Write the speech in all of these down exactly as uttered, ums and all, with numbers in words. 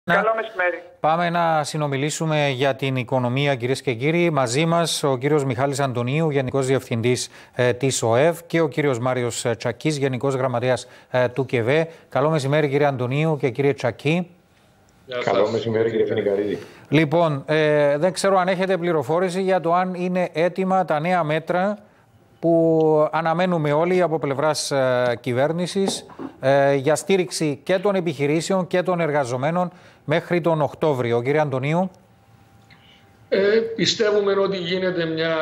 Καλό μεσημέρι. Πάμε να συνομιλήσουμε για την οικονομία, κυρίες και κύριοι. Μαζί μας ο κύριος Μιχάλης Αντωνίου, Γενικός Διευθυντής ε, της ΟΕΒ, και ο κύριος Μάριος Τσακής, Γενικός Γραμματέας ε, του ΚΕΒΕ. Καλό μεσημέρι, κύριε Αντωνίου και κύριε Τσακή. Καλό μεσημέρι, κύριε Φινικαρίδη. Λοιπόν, ε, δεν ξέρω αν έχετε πληροφόρηση για το αν είναι έτοιμα τα νέα μέτρα που αναμένουμε όλοι από πλευράς ε, κυβέρνησης ε, για στήριξη και των επιχειρήσεων και των εργαζομένων μέχρι τον Οκτώβριο. Κύριε Αντωνίου. Ε, πιστεύουμε ότι γίνεται μια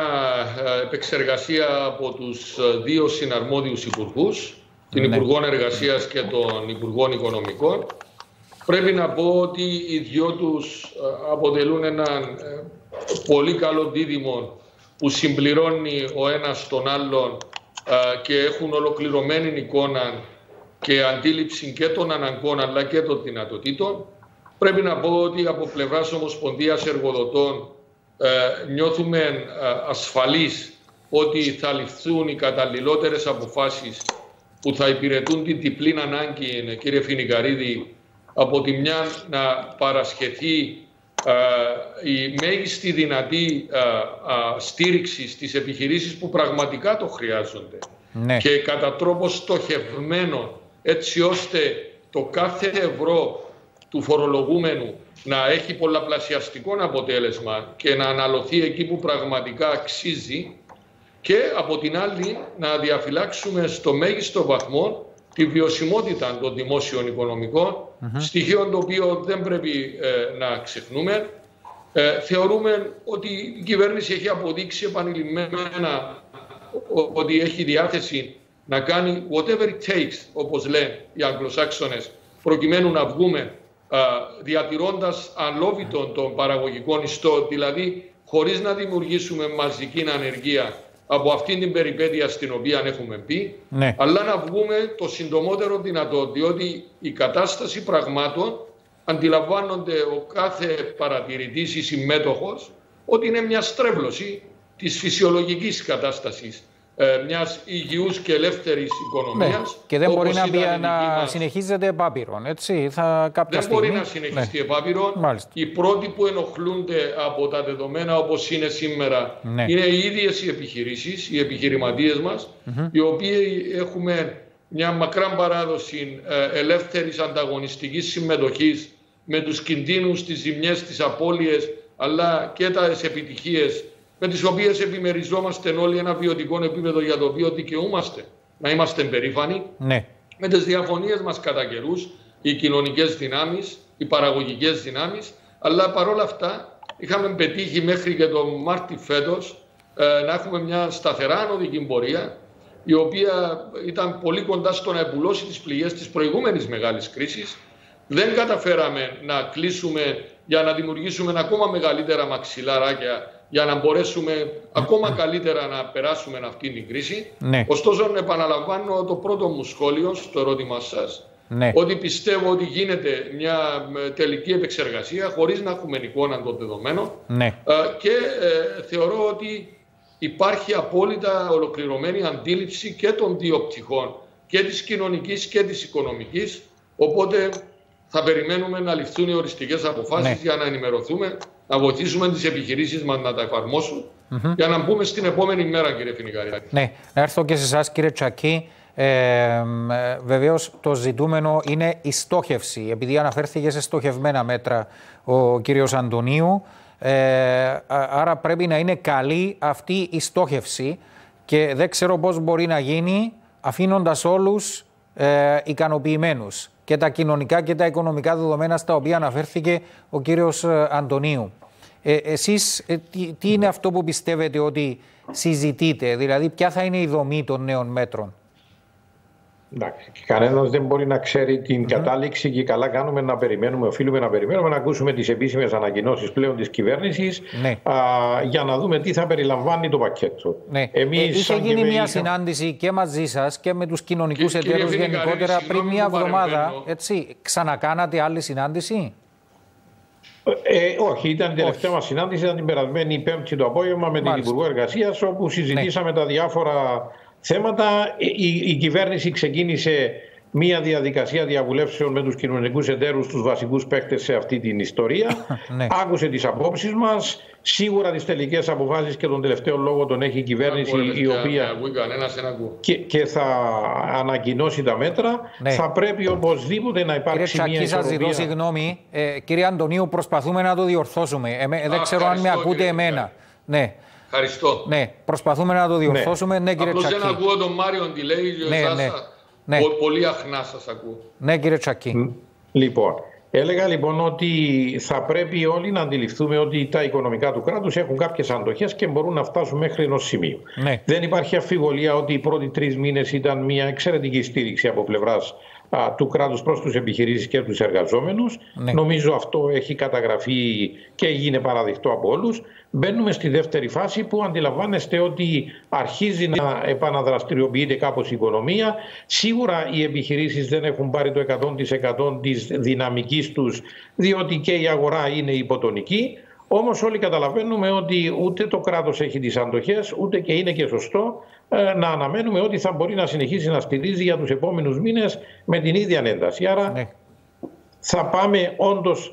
επεξεργασία από τους δύο συναρμόδιους υπουργούς, την ναι. Υπουργό Εργασίας και τον Υπουργό Οικονομικών. Πρέπει να πω ότι οι δυο τους αποτελούν έναν πολύ καλό δίδυμο που συμπληρώνει ο ένας τον άλλον και έχουν ολοκληρωμένη εικόνα και αντίληψη και των αναγκών αλλά και των δυνατοτήτων. Πρέπει να πω ότι από πλευράς Ομοσπονδίας Εργοδοτών ε, νιώθουμε ε, ασφαλείς ότι θα ληφθούν οι καταλληλότερες αποφάσεις που θα υπηρετούν την διπλή ανάγκη, κύριε Φινικαρίδη, από τη μια να παρασχεθεί ε, η μέγιστη δυνατή ε, ε, στήριξη στις επιχειρήσεις που πραγματικά το χρειάζονται ναι. και κατά τρόπο στοχευμένο, έτσι ώστε το κάθε ευρώ του φορολογούμενου να έχει πολλαπλασιαστικό αποτέλεσμα και να αναλωθεί εκεί που πραγματικά αξίζει, και από την άλλη να διαφυλάξουμε στο μέγιστο βαθμό τη βιωσιμότητα των δημόσιων οικονομικών, mm-hmm. στοιχείο το οποίο δεν πρέπει ε, να ξεχνούμε. Ε, θεωρούμε ότι η κυβέρνηση έχει αποδείξει επανειλημμένα ότι έχει διάθεση να κάνει whatever it takes, όπως λένε οι Αγγλοσάξονες, προκειμένου να βγούμε διατηρώντας αλόβητον των παραγωγικών ιστών, δηλαδή χωρίς να δημιουργήσουμε μαζική ανεργία από αυτήν την περιπέτεια στην οποία έχουμε πει, ναι. αλλά να βγούμε το συντομότερο δυνατό, διότι η κατάσταση πραγμάτων αντιλαμβάνονται ο κάθε παρατηρητής ή συμμέτοχος ότι είναι μια στρέβλωση της φυσιολογικής κατάστασης μιας υγιούς και ελεύθερης οικονομίας. Ναι. Και δεν μπορεί να, να μας... συνεχίζεται επάπειρον, έτσι, θα κάποια Δεν στιγμή... μπορεί να συνεχιστεί ναι. επάπειρον. Μάλιστα. Οι πρώτοι που ενοχλούνται από τα δεδομένα όπως είναι σήμερα ναι. είναι οι ίδιες οι επιχειρήσεις, οι επιχειρηματίες μας, mm-hmm. οι οποίοι έχουμε μια μακρά παράδοση ελεύθερης ανταγωνιστικής συμμετοχής με τους κινδύνους, τις ζημιές, τις απώλειες, αλλά και τις επιτυχίες, με τις οποίες επιμεριζόμαστε όλοι ένα βιωτικό επίπεδο για το οποίο δικαιούμαστε να είμαστε περήφανοι, ναι. με τις διαφωνίες μας κατά καιρούς, οι κοινωνικές δυνάμεις, οι παραγωγικές δυνάμεις, αλλά παρόλα αυτά είχαμε πετύχει μέχρι και τον Μάρτι φέτος ε, να έχουμε μια σταθερά ανωδική πορεία, η οποία ήταν πολύ κοντά στο να επουλώσει τις πληγές της προηγούμενης μεγάλης κρίσης. Δεν καταφέραμε να κλείσουμε για να δημιουργήσουμε ακόμα μεγαλύτερα μαξιλαράκια για να μπορέσουμε ακόμα καλύτερα να περάσουμε αυτή την κρίση. Ναι. Ωστόσο, επαναλαμβάνω το πρώτο μου σχόλιο στο ερώτημά σας, ναι. ότι πιστεύω ότι γίνεται μια τελική επεξεργασία χωρίς να έχουμε εικόνα των δεδομένων ναι. και ε, θεωρώ ότι υπάρχει απόλυτα ολοκληρωμένη αντίληψη και των δύο πτυχών, και της κοινωνικής και της οικονομικής, οπότε θα περιμένουμε να ληφθούν οι οριστικές αποφάσεις ναι. για να ενημερωθούμε, να βοηθήσουμε τις επιχειρήσεις μας να τα εφαρμόσουν, mm-hmm. για να μπούμε στην επόμενη μέρα, κύριε Φινικαρίδη. Ναι, να έρθω και σε εσάς, κύριε Τσακή. Ε, βεβαίως το ζητούμενο είναι η στόχευση, επειδή αναφέρθηκε σε στοχευμένα μέτρα ο κύριος Αντωνίου, ε, άρα πρέπει να είναι καλή αυτή η στόχευση και δεν ξέρω πώς μπορεί να γίνει αφήνοντας όλους ε, ικανοποιημένους, και τα κοινωνικά και τα οικονομικά δεδομένα στα οποία αναφέρθηκε ο κύριος Αντωνίου. Ε, εσείς ε, τι, τι είναι αυτό που πιστεύετε ότι συζητείτε, δηλαδή ποια θα είναι η δομή των νέων μέτρων? Εντάξει, κανένας δεν μπορεί να ξέρει την mm-hmm. κατάληξη και καλά κάνουμε να περιμένουμε, οφείλουμε να περιμένουμε να ακούσουμε τις επίσημες ανακοινώσεις πλέον της κυβέρνησης ναι. α, για να δούμε τι θα περιλαμβάνει το πακέτο. Ναι. Εμείς, ε, είχε γίνει κυβέρνηση... μια συνάντηση και μαζί σας και με τους κοινωνικούς εταίρους γενικότερα πριν μια εβδομάδα. Έτσι, ξανακάνατε άλλη συνάντηση? Ε, όχι, ήταν η τελευταία μας συνάντηση, ήταν την περασμένη Πέμπτη το απόγευμα με Μάλιστα. την Υπουργό Εργασίας, όπου συζητήσαμε ναι. τα διάφορα θέματα. Η, η κυβέρνηση ξεκίνησε μία διαδικασία διαβουλεύσεων με τους κοινωνικούς εταίρους, τους βασικούς παίκτες σε αυτή την ιστορία. Ναι. Άκουσε τις απόψεις μας. Σίγουρα τις τελικές αποφάσεις και τον τελευταίο λόγο τον έχει η κυβέρνηση, η οποία και, και θα ανακοινώσει τα μέτρα. Ναι. Θα πρέπει οπωσδήποτε να υπάρξει κύριε μια ισορροπία. Κύριε Τσακή, σας ζητώ συγγνώμη. Ε, κύριε Αντωνίου, προσπαθούμε να το διορθώσουμε. Ε, δεν ξέρω αν με ακούτε εμένα. Ναι. Ευχαριστώ. Ναι, προσπαθούμε να το διορθώσουμε. Ναι, ναι κύριε Απλώς Τσακή. δεν ακούω τον Μάριον τι λέει. Ναι, εσάς, ναι. Ναι. Πολύ αχνά σας ακούω. Ναι, κύριε Τσακή. Λοιπόν, έλεγα λοιπόν ότι θα πρέπει όλοι να αντιληφθούμε ότι τα οικονομικά του κράτους έχουν κάποιες αντοχές και μπορούν να φτάσουν μέχρι ενός σημείου. Ναι. Δεν υπάρχει αμφιβολία ότι οι πρώτοι τρεις μήνες ήταν μια εξαιρετική στήριξη από πλευράς α, του κράτους προς τους επιχειρήσεις και τους εργαζόμενους. Ναι. Νομίζω αυτό έχει καταγραφεί και έγινε παραδεικτό από όλους. Μπαίνουμε στη δεύτερη φάση που αντιλαμβάνεστε ότι αρχίζει να επαναδραστηριοποιείται κάπως η οικονομία. Σίγουρα οι επιχειρήσεις δεν έχουν πάρει το εκατό τοις εκατό της δυναμικής τους, διότι και η αγορά είναι υποτονική. Όμως όλοι καταλαβαίνουμε ότι ούτε το κράτος έχει τις αντοχές, ούτε και είναι και σωστό ε, να αναμένουμε ότι θα μπορεί να συνεχίσει να στηρίζει για τους επόμενους μήνες με την ίδια ένταση. Άρα ναι. θα πάμε όντως...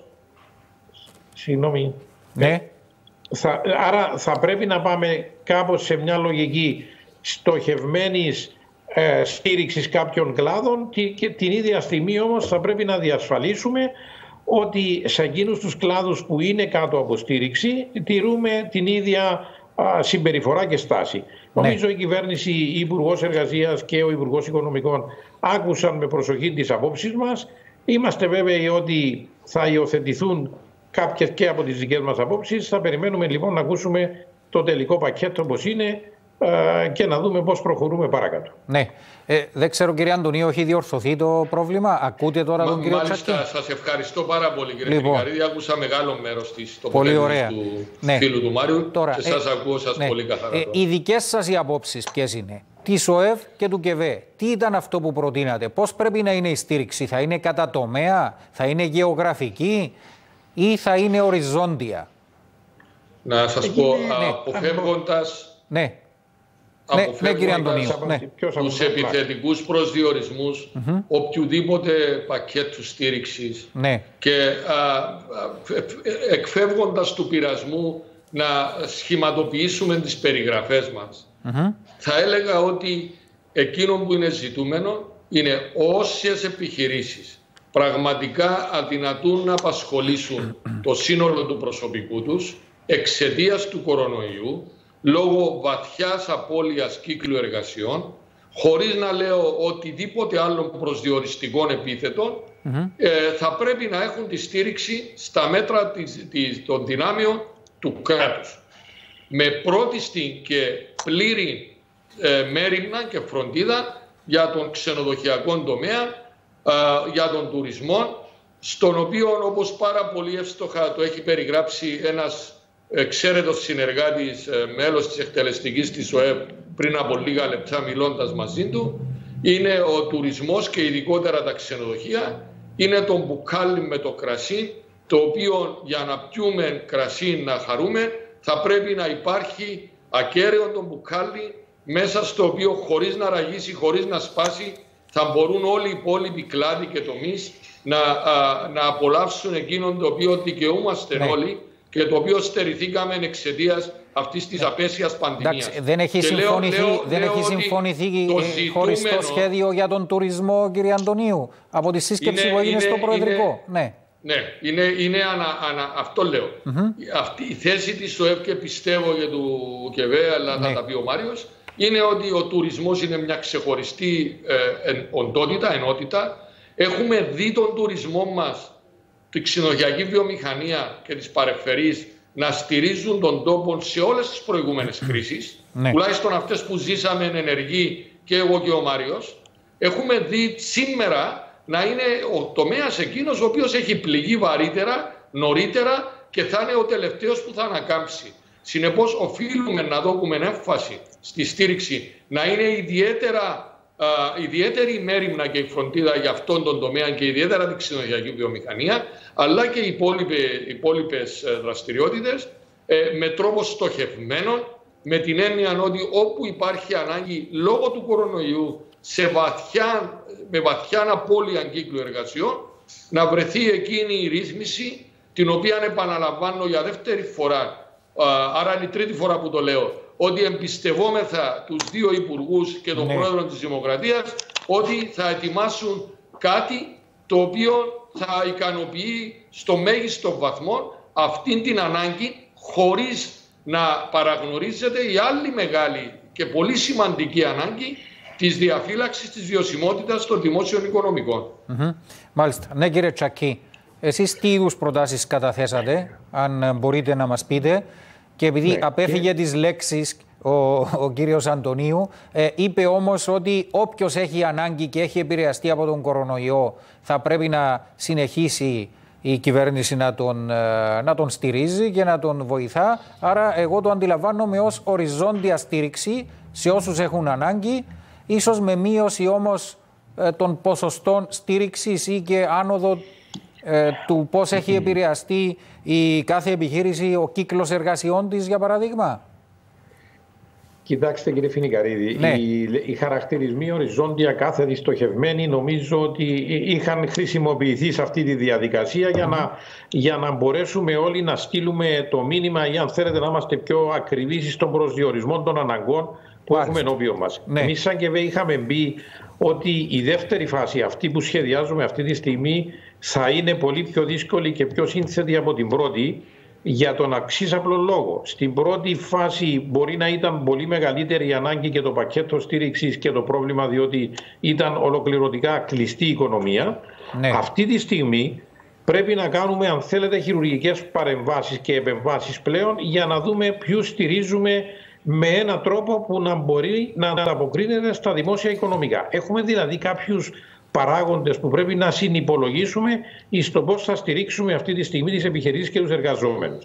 Συγγνώμη... Ναι. Θα, άρα θα πρέπει να πάμε κάπως σε μια λογική στοχευμένης ε, στήριξης κάποιων κλάδων και, και την ίδια στιγμή όμως θα πρέπει να διασφαλίσουμε ότι σε εκείνους τους κλάδους που είναι κάτω από στήριξη τηρούμε την ίδια α, συμπεριφορά και στάση. Ναι. Νομίζω η κυβέρνηση, η Υπουργός Εργασίας και ο Υπουργός Οικονομικών άκουσαν με προσοχή τις απόψεις μας. Είμαστε βέβαιοι ότι θα υιοθετηθούν κάποιες και από τις δικές μας απόψεις. Θα περιμένουμε λοιπόν να ακούσουμε το τελικό πακέτο όπως είναι ε, και να δούμε πώς προχωρούμε παρακάτω. Ναι. Ε, δεν ξέρω κύριε Αντωνίου, έχει διορθωθεί το πρόβλημα. Ακούτε τώρα Μα, τον κύριο Τσακή. Μάλιστα, σας ευχαριστώ πάρα πολύ κύριε λοιπόν. Τρικαρίδη. Άκουσα μεγάλο μέρος της τοποθέτησης του ναι. φίλου του Μάριου τώρα, και σας ε, ακούω σας ναι. πολύ καθαρά. Ε, οι δικές σας οι απόψεις ποιες είναι? Της ΟΕΒ και του ΚΕΒΕ. Τι ήταν αυτό που προτείνατε? Πώς πρέπει να είναι η στήριξη? Θα είναι κατά τομέα? Θα είναι γεωγραφική? Ή θα είναι οριζόντια? Να σας πω, ναι, αποφεύγοντας, ναι. αποφεύγοντας ναι, ναι, τους επιθετικούς προσδιορισμούς mm-hmm. οποιουδήποτε πακέτου στήριξης ναι. και α, α, εκφεύγοντας του πειρασμού να σχηματοποιήσουμε τις περιγραφές μας. Mm-hmm. Θα έλεγα ότι εκείνο που είναι ζητούμενο είναι όσες επιχειρήσεις πραγματικά αδυνατούν να απασχολήσουν το σύνολο του προσωπικού τους εξαιτίας του κορονοϊού, λόγω βαθιάς απώλειας κύκλου εργασιών, χωρίς να λέω οτιδήποτε άλλο προσδιοριστικών επίθετων, mm-hmm. ε, θα πρέπει να έχουν τη στήριξη στα μέτρα της, της, των δυνάμεων του κράτους. Με πρώτιστη και πλήρη ε, μέριμνα και φροντίδα για τον ξενοδοχειακό τομέα, για τον τουρισμό, στον οποίο όπως πάρα πολύ εύστοχα το έχει περιγράψει ένας εξαίρετος συνεργάτης, μέλος της εκτελεστικής της ΟΕΒ πριν από λίγα λεπτά μιλώντας μαζί του, είναι ο τουρισμός και ειδικότερα τα ξενοδοχεία, είναι το μπουκάλι με το κρασί, το οποίο για να πιούμε κρασί να χαρούμε θα πρέπει να υπάρχει ακέραιο το μπουκάλι μέσα στο οποίο χωρίς να ραγίσει, χωρίς να σπάσει, θα μπορούν όλοι οι υπόλοιποι κλάδοι και τομείς να, α, να απολαύσουν εκείνον το οποίο δικαιούμαστε ναι. όλοι και το οποίο στερηθήκαμε εξαιτίας αυτής της ναι. απέσιας πανδημίας. Εντάξει, δεν έχει συμφωνηθεί, λέω, λέω, δεν λέω έχει συμφωνηθεί χωριστό ζητούμενο... σχέδιο για τον τουρισμό, κύριε Αντωνίου, από τη σύσκεψη είναι, που έγινε είναι, στο Προεδρικό. Είναι, ναι, ναι είναι, είναι ανα, ανα, αυτό λέω. Mm-hmm. Αυτή η θέση της ΟΕΒ και πιστεύω για του ΚΕΒΕ, αλλά ναι. θα τα πει ο Μάριος, είναι ότι ο τουρισμός είναι μια ξεχωριστή ε, οντότητα, ενότητα. Έχουμε δει τον τουρισμό μας, τη ξενοδοχειακή βιομηχανία και τις παρεμφερείς να στηρίζουν τον τόπο σε όλες τις προηγούμενες κρίσεις, ναι. τουλάχιστον αυτές που ζήσαμε εν ενεργή και εγώ και ο Μάριος. Έχουμε δει σήμερα να είναι ο τομέας εκείνος ο οποίος έχει πληγεί βαρύτερα, νωρίτερα και θα είναι ο τελευταίος που θα ανακάμψει. Συνεπώς, οφείλουμε να δώσουμε έμφαση στη στήριξη, να είναι ιδιαίτερα, α, ιδιαίτερη μέριμνα και η φροντίδα για αυτόν τον τομέα και ιδιαίτερα την ξενοδοχειακή βιομηχανία, αλλά και οι υπόλοιπες δραστηριότητες ε, με τρόπο στοχευμένο, με την έννοια ότι όπου υπάρχει ανάγκη λόγω του κορονοϊού σε βαθιά, με βαθιά απώλεια κύκλου εργασιών, να βρεθεί εκείνη η ρύθμιση, την οποία επαναλαμβάνω για δεύτερη φορά, άρα είναι η τρίτη φορά που το λέω, ότι εμπιστευόμεθα τους δύο υπουργούς και τον ναι. πρόεδρο της Δημοκρατίας ότι θα ετοιμάσουν κάτι το οποίο θα ικανοποιεί στο μέγιστο βαθμό αυτήν την ανάγκη, χωρίς να παραγνωρίζεται η άλλη μεγάλη και πολύ σημαντική ανάγκη της διαφύλαξης της βιωσιμότητας των δημόσιων οικονομικών. Mm-hmm. Μάλιστα. Ναι, κύριε Τσακκή, εσείς τι είδους προτάσεις καταθέσατε, αν μπορείτε να μας πείτε, και επειδή ναι, απέφυγε και... τις λέξεις ο, ο κύριος Αντωνίου, ε, είπε όμως ότι όποιος έχει ανάγκη και έχει επηρεαστεί από τον κορονοϊό θα πρέπει να συνεχίσει η κυβέρνηση να τον, να τον στηρίζει και να τον βοηθά. Άρα εγώ το αντιλαμβάνομαι ως οριζόντια στήριξη σε όσους έχουν ανάγκη, ίσως με μείωση όμως ε, των ποσοστών στήριξης ή και άνοδο ε, του πώς έχει επηρεαστεί η κάθε επιχείρηση, ο κύκλος εργασιών της, για παράδειγμα. Κοιτάξτε, κύριε Φινικαρίδη, ναι. οι, οι χαρακτηρισμοί οριζόντια, κάθετοι, στοχευμένοι, νομίζω ότι είχαν χρησιμοποιηθεί σε αυτή τη διαδικασία για, mm. να, για να μπορέσουμε όλοι να στείλουμε το μήνυμα, ή αν θέλετε να είμαστε πιο ακριβείς στον προσδιορισμό των αναγκών που Μάλιστα. έχουμε ενώπιον μας. Ναι. Εμείς σαν ΚΕΒΕ είχαμε μπει ότι η δεύτερη φάση, αυτή που σχεδιάζουμε αυτή τη στιγμή, θα είναι πολύ πιο δύσκολη και πιο σύνθετη από την πρώτη, για τον αξίς απλό λόγο. Στην πρώτη φάση μπορεί να ήταν πολύ μεγαλύτερη η ανάγκη και το πακέτο στήριξης και το πρόβλημα, διότι ήταν ολοκληρωτικά κλειστή η οικονομία. Ναι. Αυτή τη στιγμή πρέπει να κάνουμε, αν θέλετε, χειρουργικές παρεμβάσεις και επεμβάσεις πλέον, για να δούμε ποιους στηρίζουμε με έναν τρόπο που να μπορεί να ανταποκρίνεται στα δημόσια οικονομικά. Έχουμε δηλαδή κάποιους παράγοντες που πρέπει να συνυπολογίσουμε στο πώς θα στηρίξουμε αυτή τη στιγμή τις επιχειρήσεις και τους εργαζόμενους.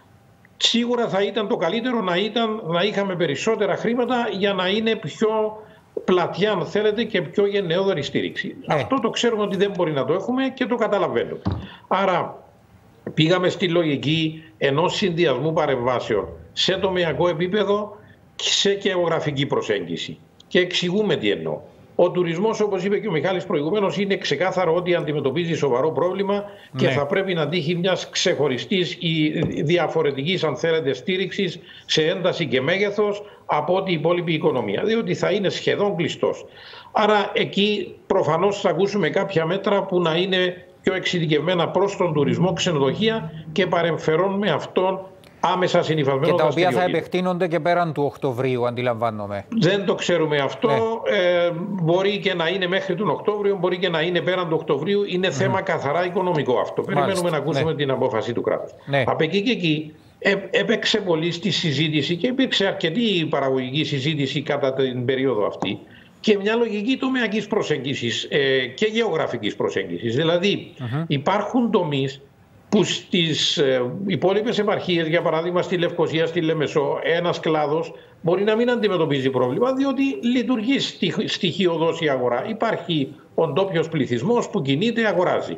Σίγουρα θα ήταν το καλύτερο να, ήταν, να είχαμε περισσότερα χρήματα για να είναι πιο πλατιά, αν θέλετε, και πιο γενναιόδορη στήριξη. Ε. Αυτό το ξέρουμε ότι δεν μπορεί να το έχουμε και το καταλαβαίνουμε. Άρα πήγαμε στη λογική ενός συνδυασμού παρεμβάσεων σε τομεακό επίπεδο και σε γεωγραφική προσέγγιση. Και εξηγούμε τι εννοώ. Ο τουρισμός, όπως είπε και ο Μιχάλης προηγουμένως, είναι ξεκάθαρο ότι αντιμετωπίζει σοβαρό πρόβλημα και ναι. θα πρέπει να τύχει μιας ξεχωριστής ή διαφορετικής, αν θέλετε, στήριξης σε ένταση και μέγεθος από ό,τι η υπόλοιπη οικονομία, διότι θα είναι σχεδόν κλειστός. Άρα εκεί προφανώς θα ακούσουμε κάποια μέτρα που να είναι πιο εξειδικευμένα προς τον τουρισμό, ξενοδοχεία, και παρεμφερών αυτόν άμεσα συνυφασμένο. Και τα οποία θα επεκτείνονται και πέραν του Οκτωβρίου, αντιλαμβάνομαι. Δεν το ξέρουμε αυτό. Ναι. Ε, μπορεί και να είναι μέχρι τον Οκτώβριο, μπορεί και να είναι πέραν του Οκτωβρίου. Είναι mm. θέμα καθαρά οικονομικό αυτό. Μάλιστα. Περιμένουμε να ακούσουμε ναι. την απόφαση του κράτους. Ναι. Από εκεί και εκεί ε, έπαιξε πολύ στη συζήτηση και υπήρξε αρκετή παραγωγική συζήτηση κατά την περίοδο αυτή και μια λογική τομεακής προσέγγισης ε, και γεωγραφικής προσέγγισης. Δηλαδή mm-hmm. υπάρχουν τομείς που στις ε, υπόλοιπες επαρχίες, για παράδειγμα στη Λευκοσία, στη Λεμεσό, ένας κλάδος μπορεί να μην αντιμετωπίζει πρόβλημα, διότι λειτουργεί στοιχειωδώς η αγορά. Υπάρχει ο ντόπιος πληθυσμός που κινείται, αγοράζει.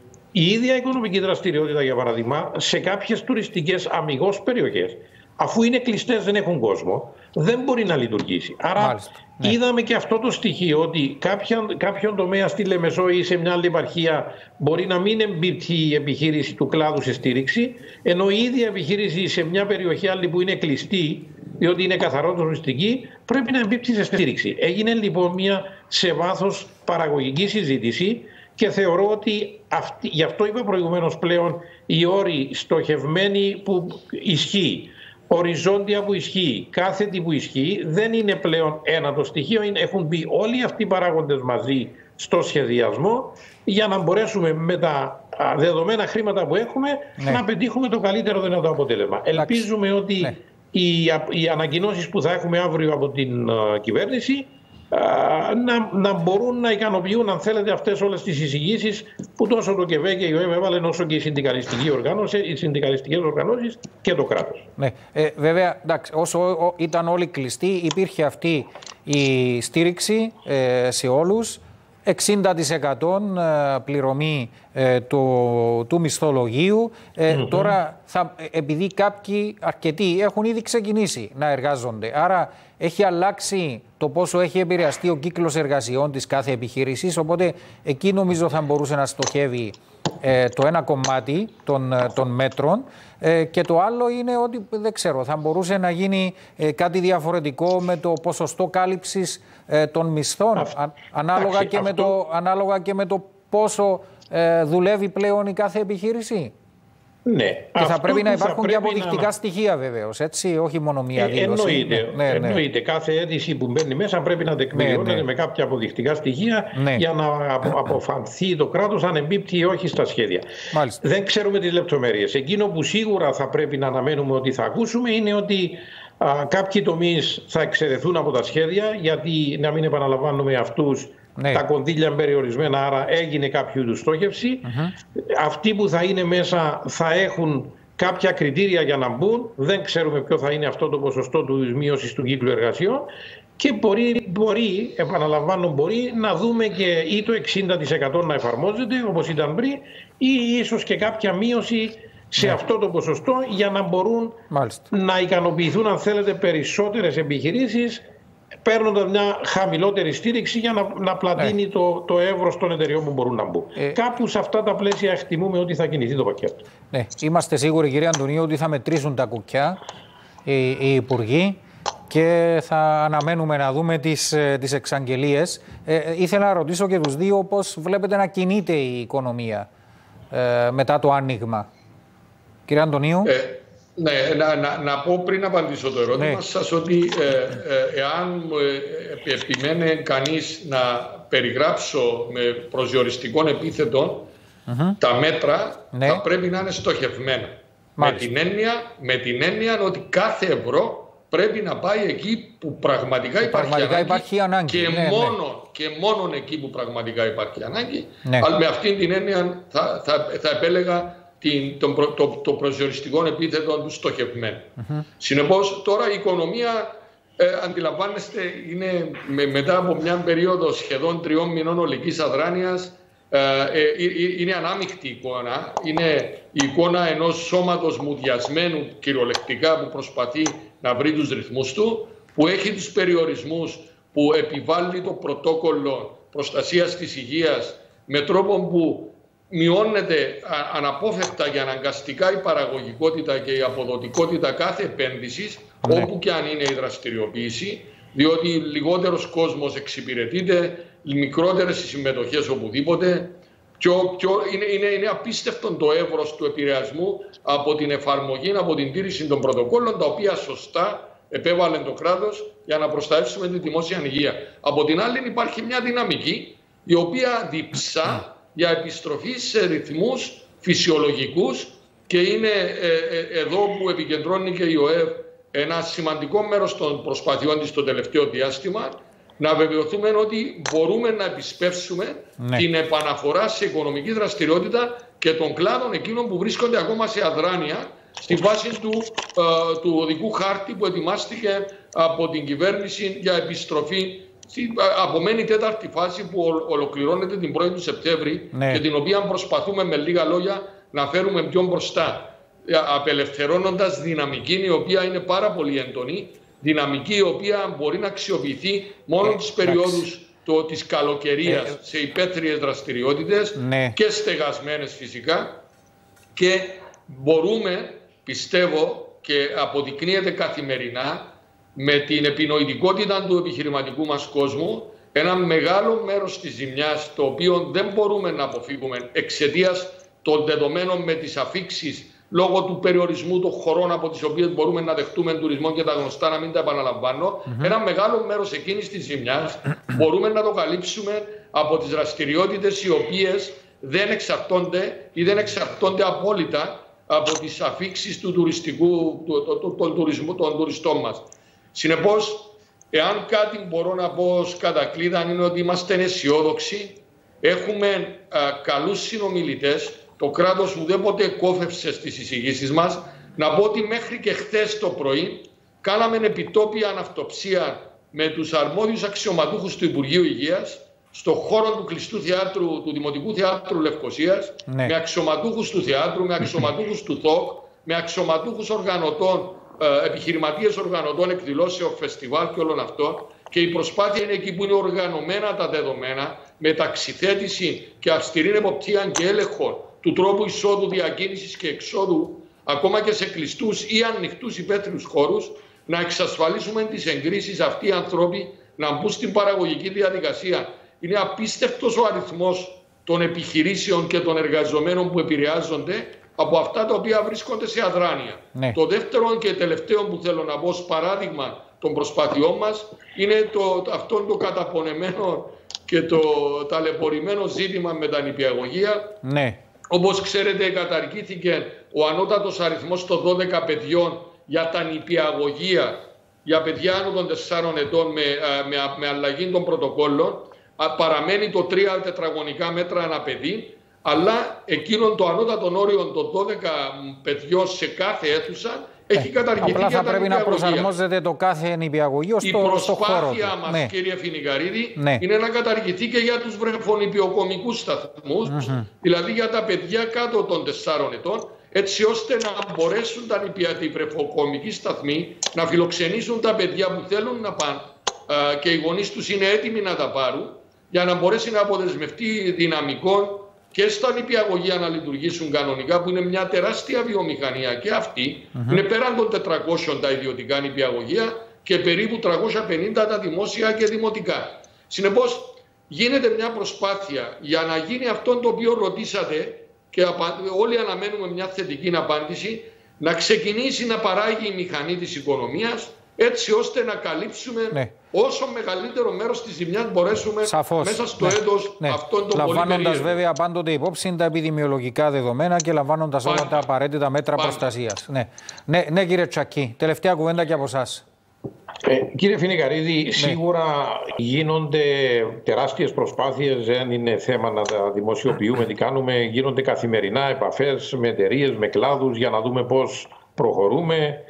Η ίδια οικονομική δραστηριότητα, για παράδειγμα, σε κάποιες τουριστικές αμιγώς περιοχές, αφού είναι κλειστές, δεν έχουν κόσμο, δεν μπορεί να λειτουργήσει. Άρα Μάλιστα, ναι. είδαμε και αυτό το στοιχείο, ότι κάποιον, κάποιον τομέα στη Λεμεσό ή σε μια άλλη επαρχία μπορεί να μην εμπίπτει η επιχείρηση του κλάδου σε στήριξη, ενώ η ίδια επιχείρηση σε μια περιοχή άλλη που είναι κλειστή, διότι είναι καθαρό τουριστική, πρέπει να εμπίπτει σε στήριξη. Έγινε λοιπόν μια σε βάθος παραγωγική συζήτηση και θεωρώ ότι αυτή, γι' αυτό είπα προηγουμένως πλέον οι όροι στοχευμένοι που ισχύει, οριζόντια που ισχύει, κάθετη που ισχύει, δεν είναι πλέον ένα το στοιχείο. Έχουν μπει όλοι αυτοί οι παράγοντες μαζί στο σχεδιασμό για να μπορέσουμε με τα δεδομένα χρήματα που έχουμε ναι. να πετύχουμε το καλύτερο δυνατό αποτέλεσμα. Εντάξει. Ελπίζουμε ότι ναι. οι, οι ανακοινώσεις που θα έχουμε αύριο από την uh, κυβέρνηση Να, να μπορούν να ικανοποιούν, αν θέλετε, αυτές όλες τις εισηγήσεις που τόσο το ΚΕΒΕ και η ΟΕΒ έβαλαν, όσο και οι, συνδικαλιστικοί οργάνωση, οι συνδικαλιστικές οργανώσεις και το κράτος. Ναι, ε, βέβαια, εντάξει, όσο ήταν όλοι κλειστοί, υπήρχε αυτή η στήριξη ε, σε όλους. εξήντα τοις εκατό πληρωμή ε, του, του μισθολογίου. Ε, mm-hmm. Τώρα, θα, επειδή κάποιοι, αρκετοί, έχουν ήδη ξεκινήσει να εργάζονται. Άρα, έχει αλλάξει το πόσο έχει επηρεαστεί ο κύκλος εργασιών της κάθε επιχείρησης. Οπότε, εκεί νομίζω θα μπορούσε να στοχεύει ε, το ένα κομμάτι των, των μέτρων. Ε, και το άλλο είναι ότι, δεν ξέρω, θα μπορούσε να γίνει ε, κάτι διαφορετικό με το ποσοστό κάλυψης ε, των μισθών, α, ανάλογα, Άξι, και αυτό... με το, ανάλογα και με το πόσο ε, δουλεύει πλέον η κάθε επιχείρηση. Ναι. Και θα πρέπει να υπάρχουν και αποδεικτικά να... στοιχεία βεβαίως, έτσι, όχι μόνο μία δήλωση. Ε, εννοείται, ναι, ναι, εννοείται. Ναι. Κάθε αίτηση που μπαίνει μέσα πρέπει να τεκμηριώνεται ναι, ναι. με κάποια αποδεικτικά στοιχεία ναι. για να αποφανθεί το κράτος αν εμπίπτει ή όχι στα σχέδια. Μάλιστα. Δεν ξέρουμε τις λεπτομέρειες. Εκείνο που σίγουρα θα πρέπει να αναμένουμε ότι θα ακούσουμε είναι ότι α, κάποιοι τομείς θα εξαιρεθούν από τα σχέδια, γιατί να μην επαναλαμβάνουμε αυτούς. Ναι. Τα κονδύλια περιορισμένα, άρα έγινε κάποιο είδους στόχευση. Mm-hmm. Αυτοί που θα είναι μέσα θα έχουν κάποια κριτήρια για να μπουν. Δεν ξέρουμε ποιο θα είναι αυτό το ποσοστό του μείωσης του κύκλου εργασιών. Και μπορεί, μπορεί, επαναλαμβάνω, μπορεί να δούμε και ή το εξήντα τοις εκατό να εφαρμόζεται όπως ήταν πριν, ή ίσως και κάποια μείωση σε ναι. αυτό το ποσοστό για να μπορούν Μάλιστα. να ικανοποιηθούν, αν θέλετε, περισσότερες επιχειρήσεις, παίρνοντας μια χαμηλότερη στήριξη για να, να πλατείνει ναι. το, το εύρος των εταιριών που μπορούν να μπουν. Ε, Κάπου σε αυτά τα πλαίσια εκτιμούμε ότι θα κινηθεί το πακέτο. Ναι. Είμαστε σίγουροι, κύριε Αντωνίου, ότι θα μετρήσουν τα κουκιά οι, οι υπουργοί και θα αναμένουμε να δούμε τις, τις εξαγγελίες. Ε, ήθελα να ρωτήσω και τους δύο πώς βλέπετε να κινείται η οικονομία ε, μετά το άνοιγμα. Κύριε Αντωνίου. Ε, Ναι, να, να, να πω πριν απαντήσω το ερώτημα ναι. σας ότι ε, ε, εάν ε, επιμένει κανείς να περιγράψω με προσδιοριστικών επίθετων mm-hmm. τα μέτρα ναι. θα πρέπει να είναι στοχευμένα. Με την, έννοια, με την έννοια ότι κάθε ευρώ πρέπει να πάει εκεί που πραγματικά υπάρχει, πραγματικά ανάγκη, υπάρχει ανάγκη και, ναι, μόνο, ναι. και μόνο εκεί που πραγματικά υπάρχει ανάγκη. Ναι. Αλλά με αυτήν την έννοια θα, θα, θα επέλεγα Την, το, το, το προσδιοριστικό επίθετο του στοχευμένου. Mm-hmm. Συνεπώς, τώρα η οικονομία, ε, αντιλαμβάνεστε, είναι με, μετά από μια περίοδο σχεδόν τριών μηνών ολικής αδράνειας, ε, ε, ε, είναι ανάμεικτη εικόνα. Είναι η εικόνα ενός σώματος μουδιασμένου κυριολεκτικά που προσπαθεί να βρει τους ρυθμούς του, που έχει τους περιορισμούς που επιβάλλει το πρωτόκολλο προστασίας της υγείας με τρόπο που μειώνεται αναπόφευκτα και αναγκαστικά η παραγωγικότητα και η αποδοτικότητα κάθε επένδυσης, ναι. όπου και αν είναι η δραστηριοποίηση, διότι λιγότερος κόσμος εξυπηρετείται, μικρότερες οι συμμετοχές οπουδήποτε. Πιο, πιο, είναι, είναι, είναι απίστευτο το εύρος του επηρεασμού από την εφαρμογή, από την τήρηση των πρωτοκόλλων, τα οποία σωστά επέβαλε το κράτος για να προστατεύσουμε τη δημόσια υγεία. Από την άλλη υπάρχει μια δυναμική η οποία διψά για επιστροφή σε ρυθμούς φυσιολογικούς και είναι ε, ε, εδώ που επικεντρώνει και η ΟΕΒ ένα σημαντικό μέρος των προσπαθειών της το τελευταίο διάστημα, να βεβαιωθούμε ότι μπορούμε να επισπεύσουμε ναι. την επαναφορά σε οικονομική δραστηριότητα και των κλάδων εκείνων που βρίσκονται ακόμα σε αδράνεια στη βάση του, ε, του οδικού χάρτη που ετοιμάστηκε από την κυβέρνηση για επιστροφή. Απομένει η τέταρτη φάση που ολοκληρώνεται την πρώτη του Σεπτέμβρη ναι. και την οποία προσπαθούμε με λίγα λόγια να φέρουμε πιο μπροστά, απελευθερώνοντας δυναμική η οποία είναι πάρα πολύ έντονη, δυναμική η οποία μπορεί να αξιοποιηθεί μόνο ε, τις περιόδους το, της καλοκαιρίας ε, σε υπαίθριες δραστηριότητες ναι. και στεγασμένες φυσικά, και μπορούμε, πιστεύω και αποδεικνύεται καθημερινά, με την επινοητικότητα του επιχειρηματικού μας κόσμου, ένα μεγάλο μέρος της ζημιάς, το οποίο δεν μπορούμε να αποφύγουμε εξαιτίας των δεδομένων με τις αφίξεις λόγω του περιορισμού των χωρών από τις οποίες μπορούμε να δεχτούμε τουρισμό και τα γνωστά, να μην τα επαναλαμβάνω. Mm-hmm. Ένα μεγάλο μέρος εκείνης της ζημιάς μπορούμε να το καλύψουμε από τις δραστηριότητες οι οποίες δεν εξαρτώνται ή δεν εξαρτώνται απόλυτα από τις αφίξεις του τουριστικού, των τουρισμού, των τουριστών μας. Συνεπώς, εάν κάτι μπορώ να πω ως κατακλείδα είναι ότι είμαστε αισιόδοξοι, έχουμε α, καλούς συνομιλητές, το κράτος ουδέποτε κόφευσε στις εισηγήσεις μας. Να πω ότι μέχρι και χθες το πρωί κάναμε επιτόπια αναυτοψία με τους αρμόδιους αξιωματούχους του Υπουργείου Υγείας, στον χώρο του κλειστού θεάτρου, του Δημοτικού Θεάτρου Λευκωσίας, ναι. με αξιωματούχους του θεάτρου, με αξιωματούχους του ΘΟΚ, με αξιωματούχους οργανωτών, ε, επιχειρηματίες οργανωτών εκδηλώσεων, φεστιβάλ και όλων αυτών. Και η προσπάθεια είναι εκεί που είναι οργανωμένα τα δεδομένα, με ταξιθέτηση και αυστηρή εποπτεία και έλεγχο του τρόπου εισόδου, διακίνησης και εξόδου, ακόμα και σε κλειστούς ή ανοιχτούς υπαίθριους χώρους, να εξασφαλίσουμε τις εγκρίσεις αυτοί οι άνθρωποι να μπουν στην παραγωγική διαδικασία. Είναι απίστευτος ο αριθμός των επιχειρήσεων και των εργαζομένων που επηρεάζονται από αυτά τα οποία βρίσκονται σε αδράνεια. Ναι. Το δεύτερο και τελευταίο που θέλω να πω ως παράδειγμα των προσπαθειών μας είναι το, αυτό το καταπονεμένο και το ταλαιπωρημένο ζήτημα με τα νηπιαγωγεία. Ναι. Όπως ξέρετε, καταργήθηκε ο ανώτατος αριθμός των δώδεκα παιδιών για τα νηπιαγωγεία, για παιδιά άνω των τεσσάρων ετών με, με, με αλλαγή των πρωτοκόλων. Παραμένει το τρία τετραγωνικά μέτρα ανά παιδί, αλλά εκείνον το ανώτατο όριο των δώδεκα παιδιών σε κάθε αίθουσα έχει ε, καταργηθεί. Απλά θα πρέπει να προσαρμόζεται το κάθε νηπιαγωγείο στο, στο χώρο. Η προσπάθεια μας, ναι. κύριε Φινικαρίδη, ναι. είναι να καταργηθεί και για τους βρεφονηπιοκομικούς σταθμούς, mm-hmm. δηλαδή για τα παιδιά κάτω των τεσσάρων ετών, έτσι ώστε να μπορέσουν τα βρεφοκομικοί σταθμοί να φιλοξενήσουν τα παιδιά που θέλουν να πάνε και οι γονείς τους είναι έτοιμοι να τα πάρουν, για να μπορέσει να αποδεσμευτεί δυναμικό και στα νηπιαγωγεία να λειτουργήσουν κανονικά, που είναι μια τεράστια βιομηχανία και αυτή. Mm-hmm. Είναι πέραν των τετρακόσιων τα ιδιωτικά νηπιαγωγεία και περίπου τριακόσια πενήντα τα δημόσια και δημοτικά. Συνεπώς γίνεται μια προσπάθεια για να γίνει αυτό το οποίο ρωτήσατε και όλοι αναμένουμε μια θετική απάντηση, να ξεκινήσει να παράγει η μηχανή της οικονομίας, έτσι ώστε να καλύψουμε ναι. όσο μεγαλύτερο μέρος της ζημιάς μπορέσουμε Σαφώς. μέσα στο ναι. έτος ναι. αυτόν τον πολύ λαμβάνοντας βέβαια πάντοτε υπόψη τα επιδημιολογικά δεδομένα και λαμβάνοντας όλα τα απαραίτητα μέτρα Πάντα. προστασίας. Ναι. Ναι, ναι, κύριε Τσακκή, τελευταία κουβέντα και από εσάς. Ε, κύριε Φινικαρίδη, ναι. σίγουρα γίνονται τεράστιες προσπάθειες, δεν είναι θέμα να τα δημοσιοποιούμε τι κάνουμε, γίνονται καθημερινά επαφές με εταιρείες, με κλάδους για να δούμε πώς προχωρούμε.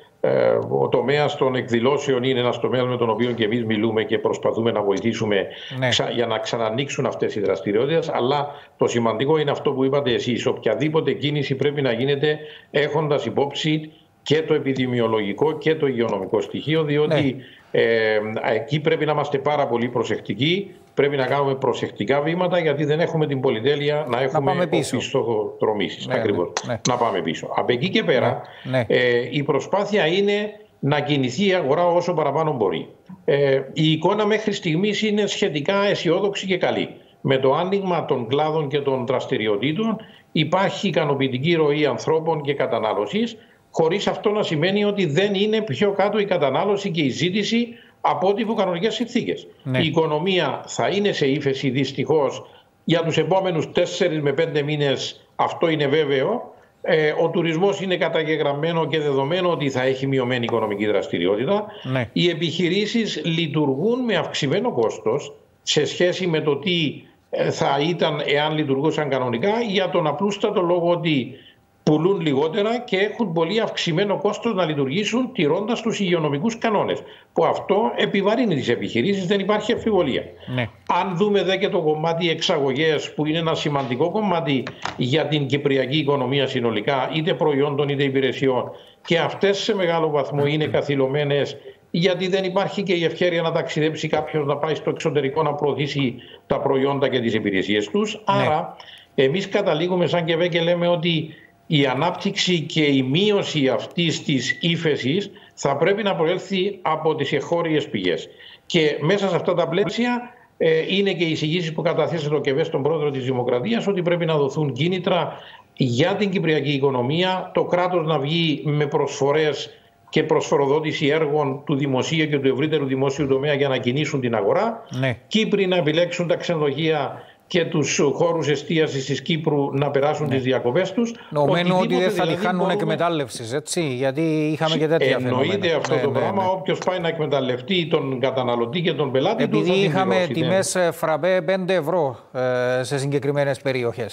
Ο τομέας των εκδηλώσεων είναι ένας τομέας με τον οποίο και εμείς μιλούμε και προσπαθούμε να βοηθήσουμε ναι. για να ξανανοίξουν αυτές οι δραστηριότητες. Αλλά το σημαντικό είναι αυτό που είπατε εσείς. Οποιαδήποτε κίνηση πρέπει να γίνεται έχοντας υπόψη και το επιδημιολογικό και το υγειονομικό στοιχείο, διότι ναι. ε, εκεί πρέπει να είμαστε πάρα πολύ προσεκτικοί. Πρέπει να κάνουμε προσεκτικά βήματα, γιατί δεν έχουμε την πολυτέλεια να έχουμε οπισθοδρομήσεις. Ναι, ακριβώς. Ναι, ναι. Να πάμε πίσω. Από εκεί και πέρα, ναι. ε, η προσπάθεια είναι να κινηθεί η αγορά όσο παραπάνω μπορεί. Ε, η εικόνα μέχρι στιγμής είναι σχετικά αισιόδοξη και καλή. Με το άνοιγμα των κλάδων και των δραστηριοτήτων υπάρχει ικανοποιητική ροή ανθρώπων και κατανάλωσης, χωρίς αυτό να σημαίνει ότι δεν είναι πιο κάτω η κατανάλωση και η ζήτηση από ό,τι υπό κανονικές συνθήκες. Ναι. Η οικονομία θα είναι σε ύφεση δυστυχώς για τους επόμενους τέσσερις με πέντε μήνες, αυτό είναι βέβαιο. Ε, ο τουρισμός είναι καταγεγραμμένο και δεδομένο ότι θα έχει μειωμένη οικονομική δραστηριότητα. Ναι. Οι επιχειρήσεις λειτουργούν με αυξημένο κόστος σε σχέση με το τι θα ήταν εάν λειτουργούσαν κανονικά, για τον απλούστατο λόγο ότι πουλούν λιγότερα και έχουν πολύ αυξημένο κόστος να λειτουργήσουν τηρώντας τους υγειονομικούς κανόνες. Που αυτό επιβαρύνει τις επιχειρήσεις, δεν υπάρχει αμφιβολία. Ναι. Αν δούμε δε και το κομμάτι εξαγωγές, που είναι ένα σημαντικό κομμάτι για την κυπριακή οικονομία συνολικά, είτε προϊόντων είτε υπηρεσιών, και αυτές σε μεγάλο βαθμό είναι καθυλωμένες, γιατί δεν υπάρχει και η ευκαιρία να ταξιδέψει κάποιος να πάει στο εξωτερικό να προωθήσει τα προϊόντα και τις υπηρεσίες τους. Ναι. Άρα εμείς καταλήγουμε σαν και και λέμε ότι η ανάπτυξη και η μείωση αυτής της ύφεσης θα πρέπει να προέλθει από τις εγχώριες πηγές. Και μέσα σε αυτά τα πλαίσια ε, είναι και οι εισηγήσεις που καταθέσατε το ΚΕΒΕ στον πρόεδρο της Δημοκρατίας, ότι πρέπει να δοθούν κίνητρα για την κυπριακή οικονομία, το κράτος να βγει με προσφορές και προσφοροδότηση έργων του δημοσίου και του ευρύτερου δημόσιου τομέα για να κινήσουν την αγορά. Ναι. Κύπροι να επιλέξουν τα ξενοδοχεία και τους χώρους εστίασης της Κύπρου να περάσουν ναι. τις διακοπές τους. Νομίζουν ότι δεν θα τη χάνουν μπορούμε... εκμετάλλευσης, έτσι, γιατί είχαμε και τέτοια φαινόμενα. Εννοείται αυτό ναι, το ναι, πράγμα, ναι. όποιος πάει να εκμεταλλευτεί τον καταναλωτή και τον πελάτη Επειδή του. Επειδή είχαμε τιμές ναι. φραπέ πέντε ευρώ ε, σε συγκεκριμένες περιοχές.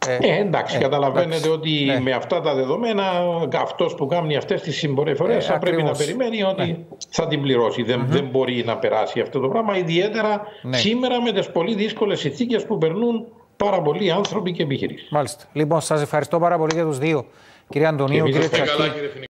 Ε, εντάξει, ε, καταλαβαίνετε εντάξει. ότι ναι. με αυτά τα δεδομένα αυτός που κάνει αυτές τις συμπεριφορές ε, θα ακριβώς. πρέπει να περιμένει ότι ναι. θα την πληρώσει. Δεν, mm-hmm. δεν μπορεί να περάσει αυτό το πράγμα, ιδιαίτερα ναι. σήμερα με τις πολύ δύσκολες συνθήκες που περνούν πάρα πολλοί άνθρωποι και επιχειρήσεις. Μάλιστα. Λοιπόν, σας ευχαριστώ πάρα πολύ για τους δύο. Κύριε Αντωνίου, κύριε Τσακή.